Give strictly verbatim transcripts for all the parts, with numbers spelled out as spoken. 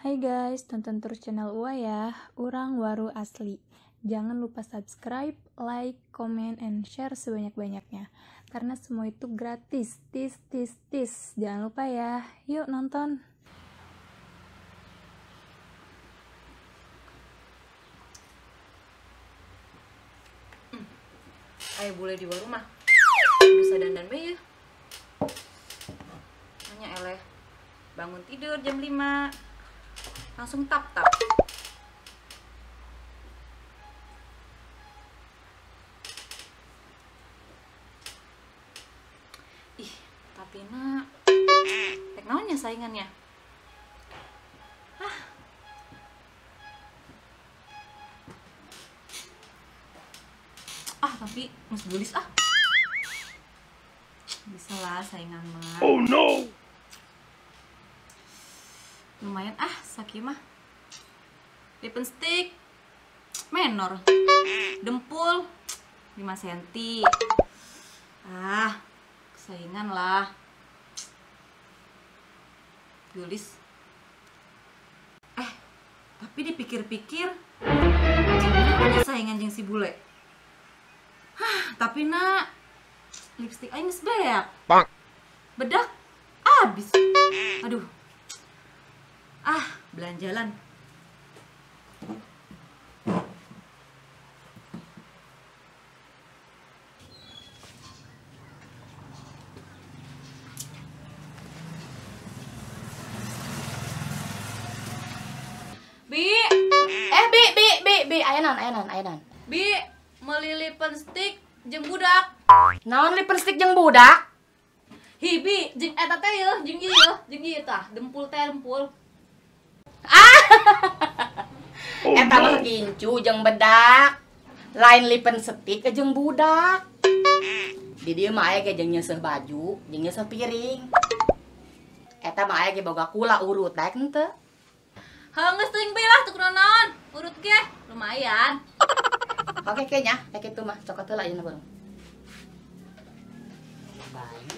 Hai guys, tonton terus channel Ua ya, Urang Waru Asli. Jangan lupa subscribe, like, comment, and share sebanyak-banyaknya. Karena semua itu gratis, tis, tis, tis. Jangan lupa ya, yuk nonton. Ayo boleh di warung mah bisa dandan bae ya. Nanya eleh bangun tidur jam lima langsung tap tap. Ih tapi nak tek naonnya saingannya. Ah ah tapi mas gelis ah. Bisa lah saingan mah. Oh no. Lumayan ah Saki mah. Lipstick menor. Dempul lima senti. Ah, saingan lah. Gelis. Eh, tapi dipikir-pikir ada saingan jeung si bule. Hah, tapi nak lipstick aing geus beak. Bedak abis. Aduh. Ah, belanjalan. Bi, Eh bi bi bi bi ayanan ayanan ayanan. Bi, meuli lipstick jeung budak. Naon lipstick jeung budak? Hibi, jeung eta teh yeuh, jeung ieu yeuh, jeung ieu tah, dempul teh dempul. Oh Eta mah no. gincu jeung bedak. Lain lipstick ke jeung budak. Di dieu mah aya ge jeung nyeuseuh baju, jeung nyeuseuh piring. Eta mah aya ge boga kula urut daek henteu. Heunggeus teuing bi lah tuh naon, urut ge lumayan. Oke ke nya, kayak kitu mah cokot heula ayeuna bareng. Baik.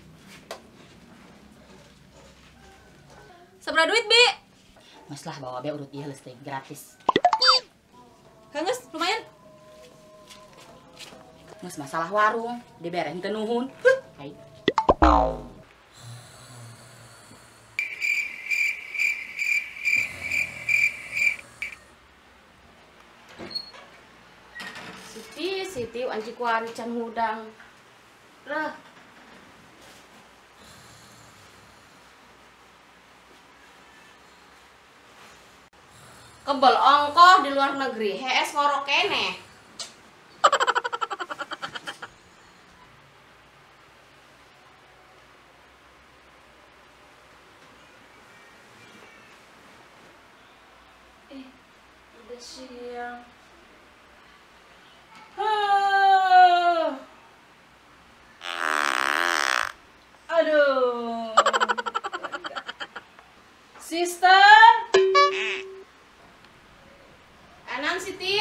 Sabaraha duit, Bi? Mas lah bawa be urut ieu leusteung gratis. Heunggeus lumayan. Geus masalah warung, dibere henteu nuhun. Hai. Siti, Siti, anci kuari can hudang. Reh. Kebel ongkoh di luar negeri, hees ngorok keneh. Eh, udah siang. Ah. Aduh. Sister. Anan Siti.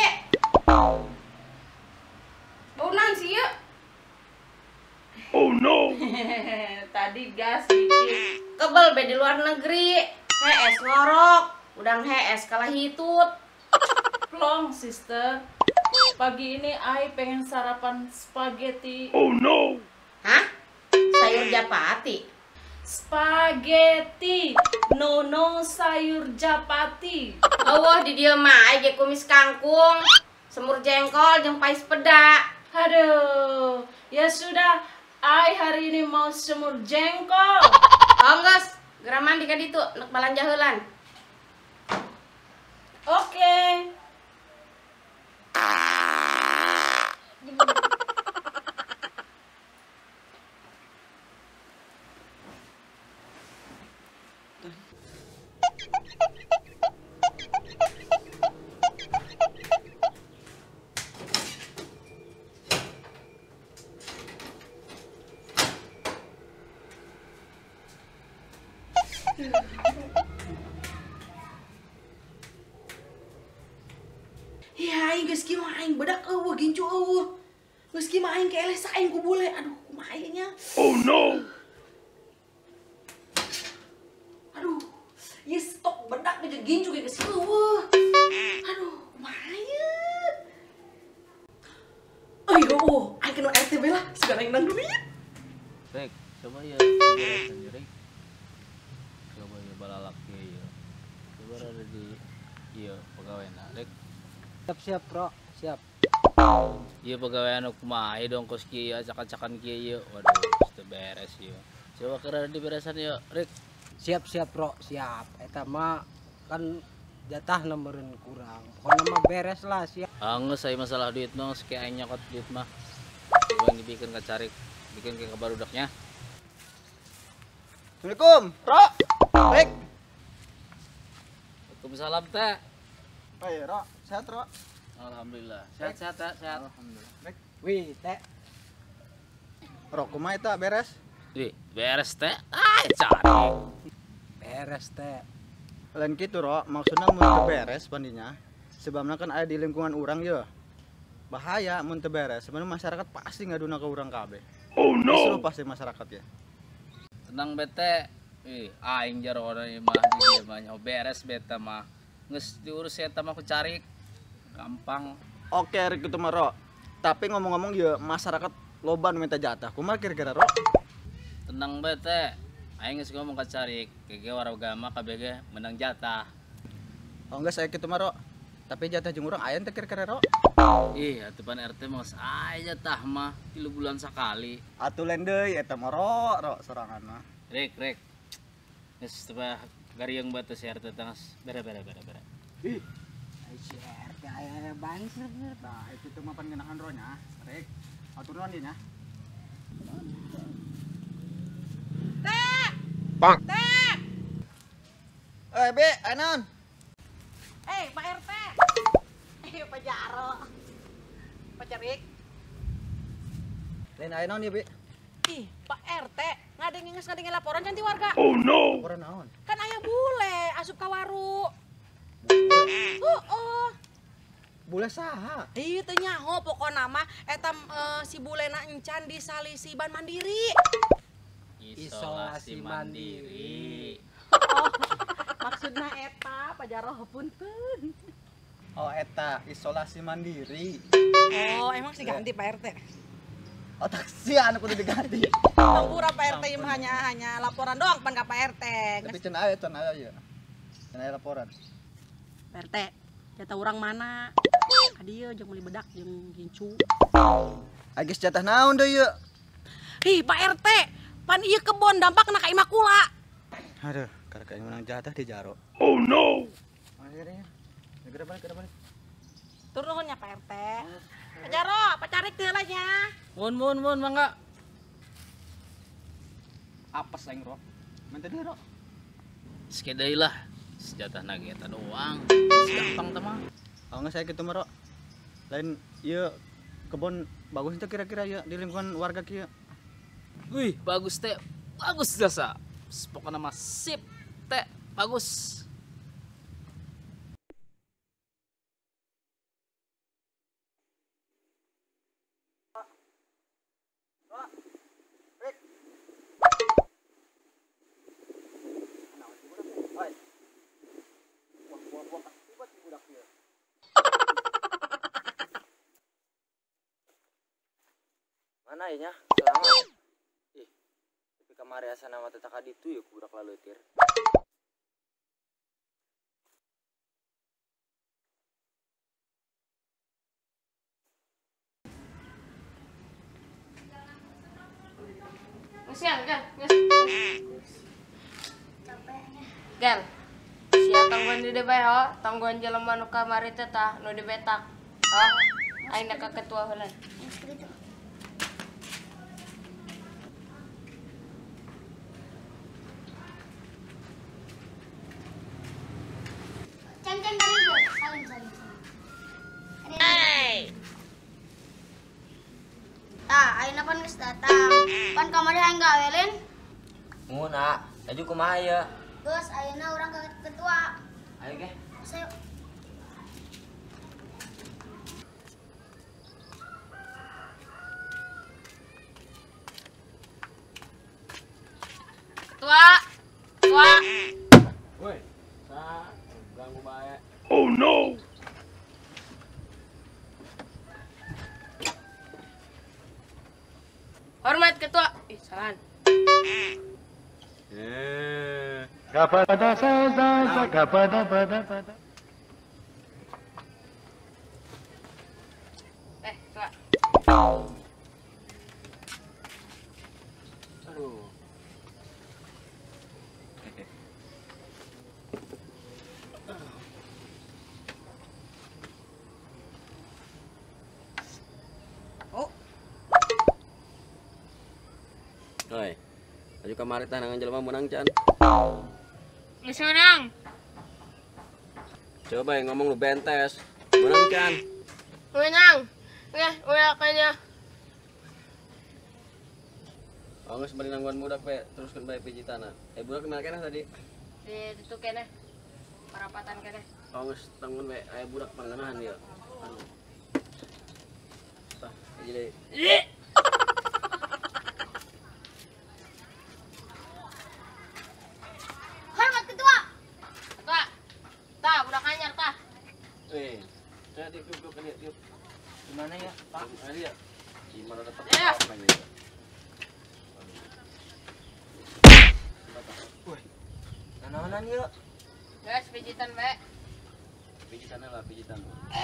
Baunan sih yuk. Oh no. Tadi gas dikit. Kebel be di luar negeri. Hees ngorok. Udang hees kalah hitut. Plong, sister. Pagi ini Ai pengen sarapan spaghetti. Oh no. Hah? Sayur japati. Spaghetti, nono sayur japati. Allah di dia mah ai ge kumis kangkung, semur jengkol jeung pais peda. Aduh, ya sudah. Ai hari ini mau semur jengkol. Oh geus, geraman di ka ditu neuk balanja heulan. Oke. Ya aing geus kieu mah aing bedak eueuh gincu eueuh. Geus kieu mah aing keeleh saing ku bule. Aduh, kumaha ieu nya? Oh no. Aduh. Ieu stok bedak jeung gincu geus kieu eueuh. Aduh, kumaha. Ayo, oh, aing kena R T bela segala yang nang duit. Rek, coba ya beresan ya, Rek. Coba ya balalak ya. Coba ada di iya pegawainya, Rek. Siap siap bro, siap. Iya pegawai anu kumaha dong kos kieu acak-acakan kieu ieu. Waduh, teu beres ieu. Coba kira di beresan ya, Rek. Siap siap bro, siap. Eta mah kan jatah nomorun kurang. Pokoknya mah beres lah, siap. Angus saya masalah duit mah geus kayak aing nyokot duit mah. Coba yang dibikin ka carik, bikin ke kabarudaknya. Assalamualaikum, Ro. Baik. Waalaikumsalam teh. Oh iya, Ro. Sehat, Ro. Alhamdulillah. Sehat-sehat teh, sehat. Alhamdulillah. Baik. Wih, teh. Ro, kumaha eta beres? Wih, beres teh. Ah, carik. Beres teh. Lain kitu, Ro. Maksudna mun teu beres pandinya. Sebabna kan aya di lingkungan urang ye. Bahaya mun teu beres. Sebenarnya masyarakat pasti ngaduna ka urang kabeh. Oh Disuruh no! pasti masyarakat ya. Tenang bete. Ih, aing jarona ieu mah di mah nyaho beres beta mah. Geus diurus eta mah ku carik. Gampang. Oke, rek kitu mah, Ro. Tapi ngomong-ngomong ye masyarakat loba nu minta jatah. Kumaha kira-kira, Ro? Tenang bete. Aing geus ngomong ka carik, gege warga mah kabeh ge menang jatah. Oh enggak saya kitu mah, Ro. Tapi jatah jeung urang aya teh kira-kira, Ro? Ih, atupan R T mah geus aya jatah mah tilu bulan sakali. Atuh lain deui eta mah, Ro, Ro sorangan mah. Rek, rek. Geus teu garieng batu si R T tangos. Bere bere bere bere. Ih, Ai si R T aya banser. nah itu tuh mah pangenahan Ro nya. Rek, atur nuhun dieu nya. Bang. Eh, Be, anon. Eh, Pak R T. Eh, Pak Jaro. Pak Carik. Lain aya naon ieu, Be? Ih, Pak R T, ngadengin geus ngadengin laporan cantik warga. Oh no! Laporan naon? Kan aya bule asup ka waru. Heeh. Bule saha? Ieu teh nyaho pokona mah eta eh, si bulena encan di salisi ban mandiri. Isolasi mandiri. Oh, maksudna eta Pak Jaro punten. Oh, eta isolasi mandiri. Oh, emang sih ganti Pak R T. Oh, taksian kudu diganti. Tempura Pak R T mah hanya hanya laporan doang pan ka Pak R T. Tapi cenah aya cenah aya ieu. Cenah aya laporan. Pak R T, jatah urang mana? Ka dieu jeung meuli bedak jeung gincu. Agis jatah naon deui ieu? Ih, Pak R T, pan ieu kebon dampakna ka Imakula. Aduh, karek aing menang jatah di Jaro. Oh no! Akhirnya. Negara balik, negara balik. Turun nya Pak R T. Pak Jaro, Pak Carik teu lah nya. Mun mun mun mangga. Apes aing, Ro. Minta deui, Ro. Sekedai lah. Sejatah nage eta doang. Gampang teh mah. Oh, enggak saya kitu mah, Ro. Lain ieu kebon bagus teh kira-kira ya di lingkungan warga kieu. Wih, bagus teh. Bagus jasa. Pokoknya mah sip teh. Bagus. Mana ya nya? Selamat. Ih, tapi kamari asa nama tetaka ditu ya budak laleutir. Geus ya, Gel. Geus. Gel. Sia tangguan di D B H, tangguan jelema nu kamari teh tah nu dibetak. Hah? Aing ka ketua heulan. Cang-cang dari gue, salim salim salim. Hey. Ah, ayeuna pan geus datang. Pan kamari hayang gawe Lin. Mun, ah, aju kumaha ya? Geus ayeuna urang ke ketua. Ayo ge. Saya Ketua. Ketua. Woi, sa Oh no! Hormat ketua. Ih, salah. Eh. Gapada sa sa sa gapada pada pada. Eh, ketua. Aduh. Oi, aju kamari tah nangan jelema menang can. Geus menang. Coba yang ngomong lu bentes. Menang can. Menang. Nggak, udah kayaknya. Oh, geus bari nangguan budak we, teruskeun bae pijitana. Eh budak kemana keneh tadi? Di ditu keneh. Parapatan keneh. Oh, geus tanggun we, aya budak pangganahan ya. Anu. Tah, jadi. Hormat ketua. Ketua. Tah, budak anyar tah. Eh, saya tiup tiup tiup tiup. Gimana ya, Pak? Ada ya? Gimana dapat Ya. apa gitu? Nanaonan yuk. Guys, pijitan bae. Pijitannya lah, pijitan.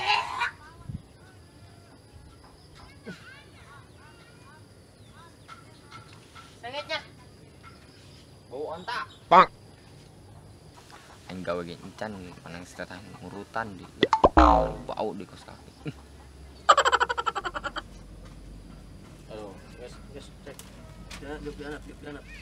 Sengitnya. Bau ontak. Bang. Aing gawe ge encan manang setah ngurutan di. Bau di kos kaki. Aduh, guys, guys, cek. Ya, diup di anak, diup di anak.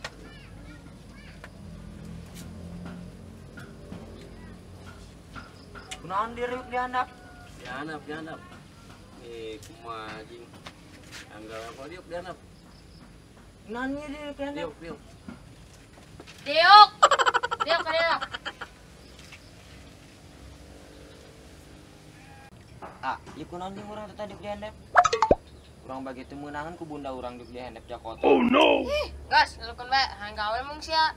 Kunaon diriuk di handap? Di anak, di anak. Eh, kumaha anjing. Anggal apa diup di anak? Kunaon ieu diriuk di handap? Diup, diup. Diuk. Diuk ka diuk. Ah, ieu kunaon jeung urang teh diuk di handap? Urang bagi teu meunangan ku bunda urang diuk di handap jakota. Oh no! Gas, lukun bae, hang gawe mung sia.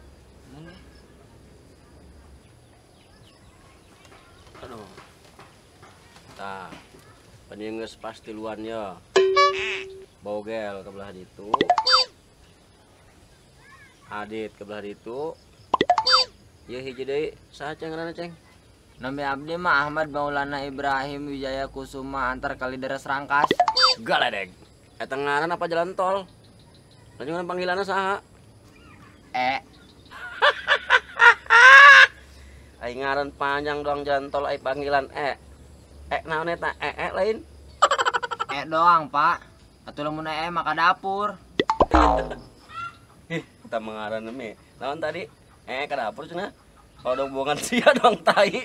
Aduh. Tah. Paning geus pasti luan ya. Bogel ke belah ditu. Adit ke belah ditu. Ieu hiji deui, saha ceng ngaranna ceng? Nami abdi mah Ahmad Maulana Ibrahim Wijaya Kusuma antar Kalideres Rangkas. Galedeg. Eta ngaran apa jalan tol? Lanjungan panggilanna saha? Eh, Ai ngaran panjang doang jalan tol ai panggilan E. E naon eta? E e lain. eh doang, Pak. Atuh lamun eh maka dapur. Ih, kita mengaran me. Naon tadi? Eh ka dapur cenah. Kalau dong buangan sia doang tai.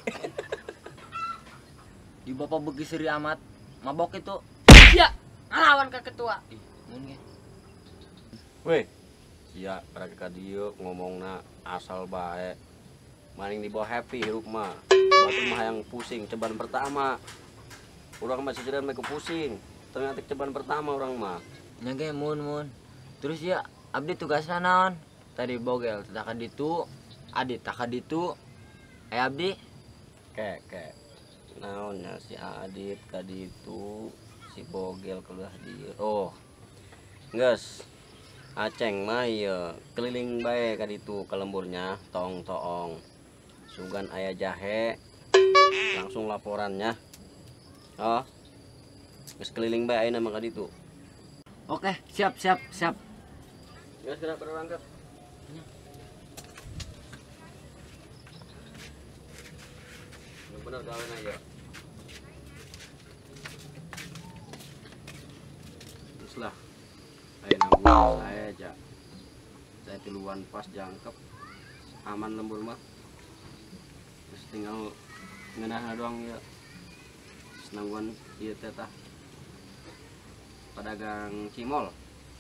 Di bapak begi seri amat. Mabok itu. Sia, ngalawan ke ketua. Ih, mun ge. Weh. Sia karek ka dieu ngomongna asal bae. Maning di bawah happy hirup mah. Batu mah yang pusing ceban pertama. Urang mah sejeran mah pusing. Ternyata ceban pertama orang mah. Nya ge mun mun. Terus ya abdi tugasna naon? Tadi bogel tah ditu, adit tah ditu. Eh abdi Kek kek. Naonnya si Adit ka ditu, si bogel keluar dieu. Oh. Geus. Aceng mah ieu keliling bae ka ditu ka lemburnya tong toong. Sugan aya jahe. Langsung laporannya. Oh. Geus keliling bae ayeuna mah ka ditu. Oke, siap siap siap. Geus gerak berangkat. Bener gawean aja. Terus lah. Ayo nanggung saya aja. Saya duluan pas jangkep. Aman lembur mah. Terus tinggal ngenah doang ya. Senangguan ieu teh tah. Pedagang cimol.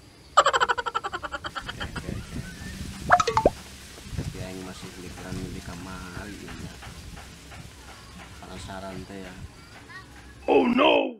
Tapi aing masih liburan di kamari ya. Penasaran teh ya. Oh no!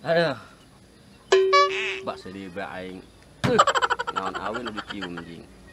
Aduh. Bak sedih bae aing. Uh, naon aweun udah cium jing.